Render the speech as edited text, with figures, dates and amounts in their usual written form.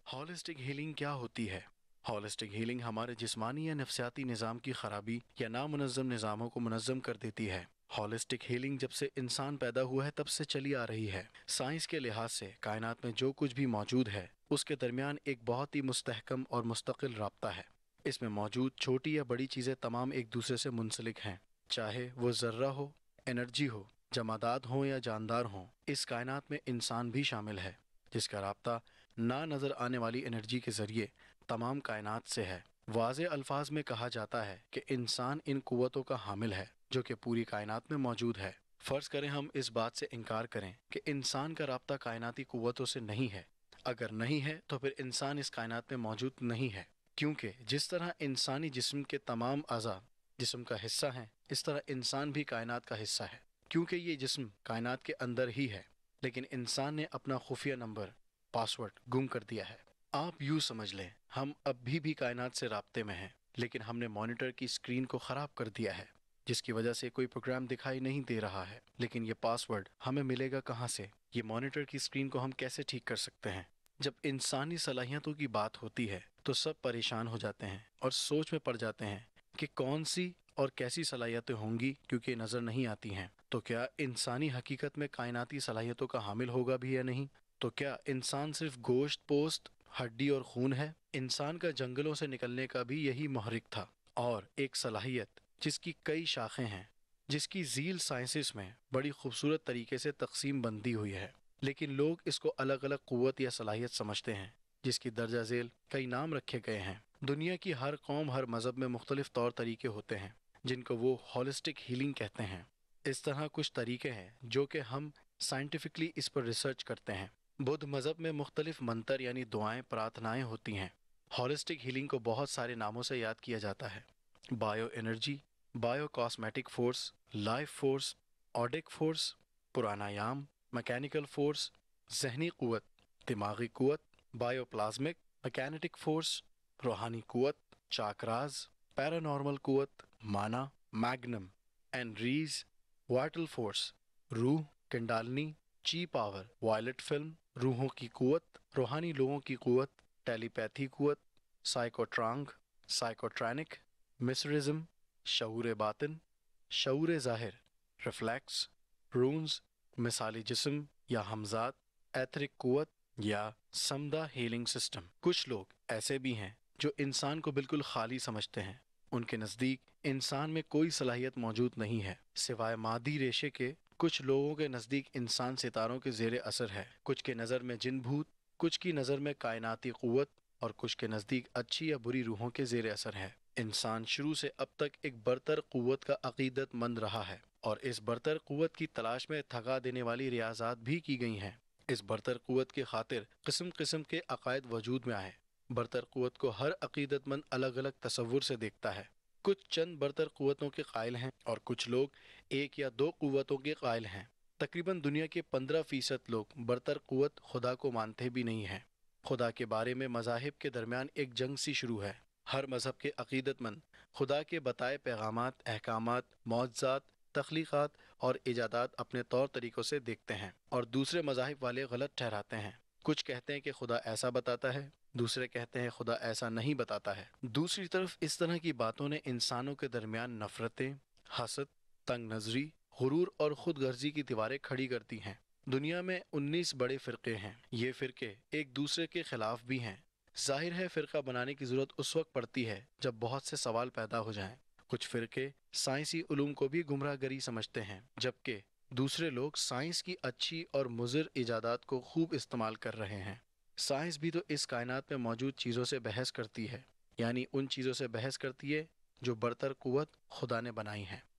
Holistic healing क्या होती है? हॉलिस्टिक हीलिंग हमारे जिस्मानी या नफ्सियाती निज़ाम की खराबी या नामुनज़्ज़म निज़ामों को मुनज़्ज़म कर देती है। हॉलिस्टिक हीलिंग जब से इंसान पैदा हुआ है तब से चली आ रही है। साइंस के लिहाज से कायनात में जो कुछ भी मौजूद है उसके दरमियान एक बहुत ही मुस्तहकम और मुस्तकिल राब्ता है। इसमें मौजूद छोटी या बड़ी चीज़ें तमाम एक दूसरे से मुंसलिक हैं, चाहे वो ज़र्रा हो, एनर्जी हो, जमादात हों या जानदार हों। इस कायनात में इंसान भी शामिल है, जिसका राब्ता ना नज़र आने वाली एनर्जी के ज़रिए तमाम कायनात से है। वाज़े अल्फाज में कहा जाता है कि इंसान इन कुव्वतों का हामिल है जो कि पूरी कायनात में मौजूद है। फ़र्ज़ करें हम इस बात से इनकार करें कि इंसान का राब्ता कायनाती कुव्वतों से नहीं है। अगर नहीं है तो फिर इंसान इस कायनात में मौजूद नहीं है, क्योंकि जिस तरह इंसानी जिस्म के तमाम अज़ा जिस्म का हिस्सा हैं, इस तरह इंसान भी कायनात का हिस्सा है, क्योंकि ये जिस्म कायनात के अंदर ही है। लेकिन इंसान ने अपना खुफिया नंबर, पासवर्ड गुम कर दिया है। आप यूँ समझ लें, हम अब भी कायनात से राब्ते में हैं, लेकिन हमने मॉनिटर की स्क्रीन को ख़राब कर दिया है, जिसकी वजह से कोई प्रोग्राम दिखाई नहीं दे रहा है। लेकिन ये पासवर्ड हमें मिलेगा कहाँ से? ये मॉनिटर की स्क्रीन को हम कैसे ठीक कर सकते हैं? जब इंसानी सलाहियतों की बात होती है तो सब परेशान हो जाते हैं और सोच में पड़ जाते हैं कि कौन सी और कैसी सलाहियतें होंगी, क्योंकि नज़र नहीं आती हैं। तो क्या इंसानी हकीकत में कायनाती सलाहियतों का हामिल होगा भी या नहीं? तो क्या इंसान सिर्फ गोश्त पोस्ट, हड्डी और खून है? इंसान का जंगलों से निकलने का भी यही महरिक था, और एक सलाहियत जिसकी कई शाखें हैं, जिसकी झील साइंसिस में बड़ी खूबसूरत तरीके से तकसीम बंदी हुई है। लेकिन लोग इसको अलग अलग क़ुव्वत या सलाहियत समझते हैं, जिसकी दर्जा झेल कई नाम रखे गए हैं। दुनिया की हर कौम, हर मज़हब में मुख्तलिफ तौर तरीके होते हैं जिनको वो हॉलिस्टिक हीलिंग कहते हैं। इस तरह कुछ तरीके हैं जो कि हम साइंटिफिकली इस पर रिसर्च करते हैं। बुद्ध मज़हब में मुख्तलिफ मंतर यानी दुआएं, प्रार्थनाएं होती हैं। हॉलिस्टिक हीलिंग को बहुत सारे नामों से याद किया जाता है: bio energy, bio cosmetic force, life force, odic force, पुरानायाम, मैकेनिकल फोर्स, जहनी क़ुव्वत, दिमागी क़ुव्वत, बायोप्लाज्मिक, मैकेनेटिक फोर्स, रूहानी क़ुव्वत, चाकराज, पैरानॉर्मल क़ुव्वत, माना, मैग्नम, एनरीज, वाइटल फोर्स, रूह, कंडालनी, ची पावर, वायलेट फिल्म, रूहों की क़ुव्वत, रूहानी लोगों की क़ुव्वत, टेलीपैथी क़ुव्वत, साइकोट्रांग, साइकोट्रैनिक, मिसरिज्म, शऊर बातिन, शऊर ज़ाहिर, रिफ्लेक्स, रून्स, मिसाली जिस्म या हमजात, एथरिक क़ुव्वत या समदा हीलिंग सिस्टम। कुछ लोग ऐसे भी हैं जो इंसान को बिल्कुल खाली समझते हैं। उनके नज़दीक इंसान में कोई सलाहियत मौजूद नहीं है सिवाय मादी रेशे के। कुछ लोगों के नज़दीक इंसान सितारों के ज़ेरे असर है, कुछ के नज़र में जिन भूत, कुछ की नज़र में कायनाती क़ुव्वत, और कुछ के नज़दीक अच्छी या बुरी रूहों के ज़ेरे असर है। इंसान शुरू से अब तक एक बरतर क़ुव्वत का अक़ीदतमंद रहा है, और इस बरतर क़ुव्वत की तलाश में थका देने वाली रियाज़ात भी की गई हैं। इस बरतर क़ुव्वत की खातिर किस्म किस्म के अक़ायद वजूद में आए। बरतर क़ुव्वत को हर अक़ीदतमंद अलग अलग तसव्वुर से देखता है। कुछ चंद बरतर क़ुव्वतों के कायल हैं और कुछ लोग एक या दो क़ुव्वतों के कायल हैं। तकरीबन दुनिया के 15% लोग बरतर क़ुव्वत खुदा को मानते भी नहीं हैं। खुदा के बारे में मज़ाहिब के दरमियान एक जंग सी शुरू है। हर मज़हब के अक़ीदतमंद खुदा के बताए पैगामात, अहकामात, मौज़ज़ात, तख्लीक़ात और इजादात अपने तौर तरीक़ों से देखते हैं, और दूसरे मज़ाहिब वाले गलत ठहराते हैं। कुछ कहते हैं कि खुदा ऐसा बताता है, दूसरे कहते हैं खुदा ऐसा नहीं बताता है। दूसरी तरफ इस तरह की बातों ने इंसानों के दरमियान नफ़रतें, हसद, तंग नज़री, गुरूर और खुद गर्जी की दीवारें खड़ी करती हैं। दुनिया में 19 बड़े फ़िरक़े हैं। ये फ़िरक़े एक दूसरे के ख़िलाफ़ भी हैं। ज़ाहिर है फ़िरक़ा बनाने की ज़रूरत उस वक्त पड़ती है जब बहुत से सवाल पैदा हो जाएं। कुछ फ़िरक़े साइंसी उलूम को भी गुमराहगरी समझते हैं, जबकि दूसरे लोग साइंस की अच्छी और मुज़िर इजादात को खूब इस्तेमाल कर रहे हैं। साइंस भी तो इस कायनात में मौजूद चीज़ों से बहस करती है, यानी उन चीज़ों से बहस करती है जो बरतर क़ुव्वत खुदा ने बनाई हैं।